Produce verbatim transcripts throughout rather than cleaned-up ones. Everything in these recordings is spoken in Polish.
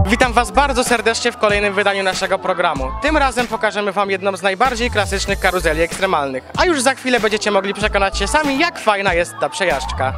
Witam Was bardzo serdecznie w kolejnym wydaniu naszego programu. Tym razem pokażemy Wam jedną z najbardziej klasycznych karuzeli ekstremalnych, a już za chwilę będziecie mogli przekonać się sami, jak fajna jest ta przejażdżka.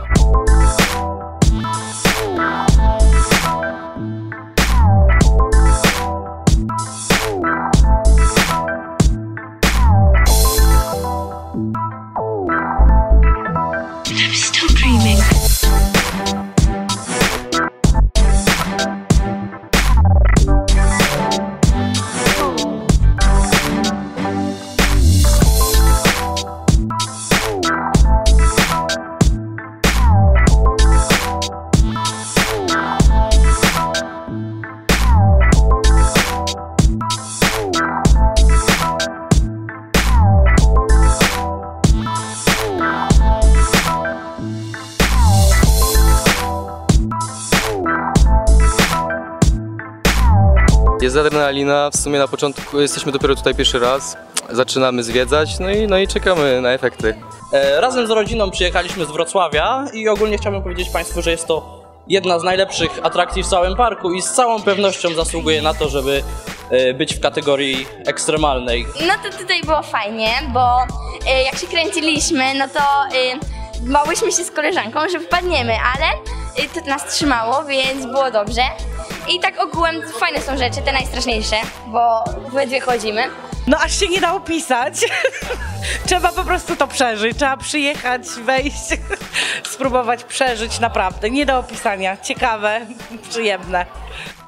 Jest adrenalina, w sumie na początku jesteśmy dopiero tutaj pierwszy raz, zaczynamy zwiedzać, no i, no i czekamy na efekty. E, razem z rodziną przyjechaliśmy z Wrocławia i ogólnie chciałbym powiedzieć Państwu, że jest to jedna z najlepszych atrakcji w całym parku i z całą pewnością zasługuje na to, żeby e, być w kategorii ekstremalnej. No to tutaj było fajnie, bo y, jak się kręciliśmy, no to y, bałyśmy się z koleżanką, że wpadniemy, ale y, to nas trzymało, więc było dobrze. I tak ogółem fajne są rzeczy, te najstraszniejsze, bo we dwie chodzimy. No aż się nie da opisać. Trzeba po prostu to przeżyć, trzeba przyjechać, wejść, spróbować przeżyć naprawdę. Nie do opisania, ciekawe, przyjemne.